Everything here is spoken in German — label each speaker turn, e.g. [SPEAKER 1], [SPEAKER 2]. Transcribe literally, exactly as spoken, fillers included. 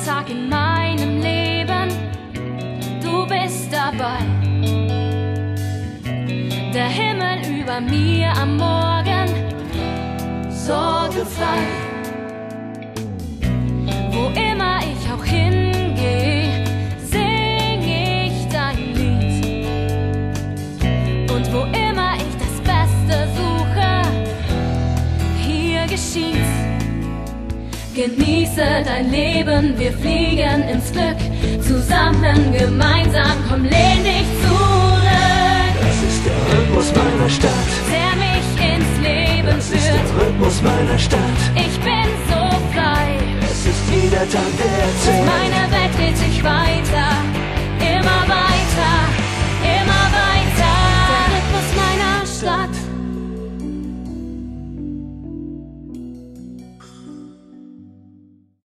[SPEAKER 1] Tag in meinem Leben, du bist dabei. Der Himmel über mir am Morgen, sorgenfrei. Wo immer ich auch hingehe, sing ich dein Lied. Und wo immer ich das Beste suche, hier geschieht's. Genieße dein Leben, wir fliegen ins Glück. Zusammen, gemeinsam, komm, lehn dich zurück.
[SPEAKER 2] Das ist der Rhythmus meiner Stadt,
[SPEAKER 1] Der mich ins Leben
[SPEAKER 2] das ist
[SPEAKER 1] führt.
[SPEAKER 2] der Rhythmus meiner Stadt.
[SPEAKER 1] Ich bin so frei,
[SPEAKER 2] Es ist wieder Tag der Erzählung.
[SPEAKER 1] meine Welt dreht sich weiter.